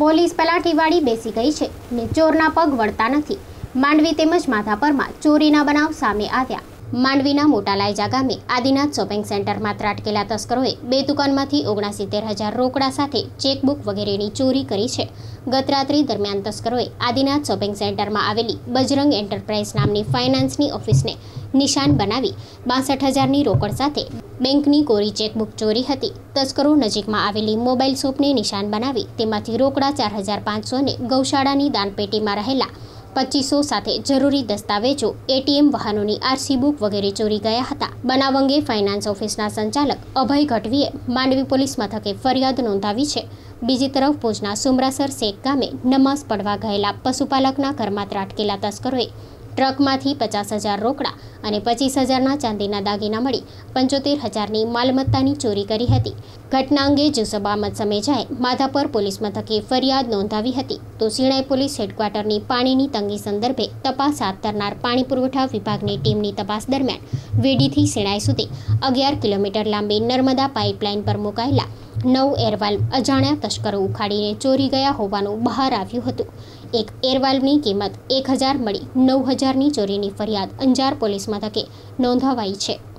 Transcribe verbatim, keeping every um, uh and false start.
Police પલાઠીવાળી બેસી ગઈ છે ને ચોરના પગ વળતા નથી। માંડવી તેમજ માધાપરમાં ચોરીના બનાવ સામે આવ્યા। માંડવીના મોટા લાયજા ગામે આદિનાથ શોપિંગ સેન્ટરમાં ત્રાટકેલા તસ્કરોએ બે દુકાનમાંથી ઓગણસિત્તેર હજાર રોકડા સાથે ચેકબુક વગેરેની ચોરી કરી છે। ગત રાત્રિ દરમિયાન તસ્કરોએ આદિનાથ શોપિંગ સેન્ટરમાં આવેલી બજરંગ એન્ટરપ્રાઇઝ નામની ફાઇનાન્સની ઓફિસને નિશાન બનાવી બાસઠ હજારની રોકડ સાથે બેંકની કોરી ચેકબુક ચોરી હતી। તસ્કરો નજીકમાં આવેલી મોબાઈલ શોપને નિશાન બનાવી તેમાંથી રોકડા ચાર હજાર પાંચસો અને ગૌશાળાની દાનપેટીમાં રહેલા પચીસો સાથે જરૂરી દસ્તાવેજો, એટીએમ, વાહનોની આરસી બુક વગેરે ચોરી ગયા હતા। બનાવ અંગે ફાઇનાન્સ ઓફિસના સંચાલક અભય ગઢવીએ માંડવી પોલીસ મથકે ફરિયાદ નોંધાવી છે। બીજી તરફ ભુજના સુમરાસર શેખ ગામે નમાઝ પડવા ગયેલા પશુપાલકના ઘરમાં ત્રાટકેલા તસ્કરોએ ટ્રકમાંથી પચાસ હજાર રોકડા અને પચીસ હજારના ચાંદીના દાગીના મળી પંચોતેર હજારની માલમત્તાની ચોરી કરી હતી। ઘટના અંગે જુસબ અહમદ સમેજાએ માધાપર પોલીસ મથકે ફરિયાદ નોંધાવી હતી તો શિણાઈ પોલીસ હેડક્વાર્ટરની પાણીની તંગી સંદર્ભે તપાસ હાથ ધરનાર પાણી પુરવઠા વિભાગની ટીમની તપાસ દરમિયાન વેડીથી શિણાઈ સુધી અગિયાર કિલોમીટર લાંબી નર્મદા પાઇપલાઇન પર મુકાયેલા નવ એરવાલ્વ અજાણ્યા તસ્કરો ઉખાડીને ચોરી ગયા હોવાનું બહાર આવ્યું હતું। એક એરવાલ્વની કિંમત એક હજાર મળી નવ હજારની ચોરીની ફરિયાદ અંજાર પોલીસ મથકે નોંધાવાઈ છે।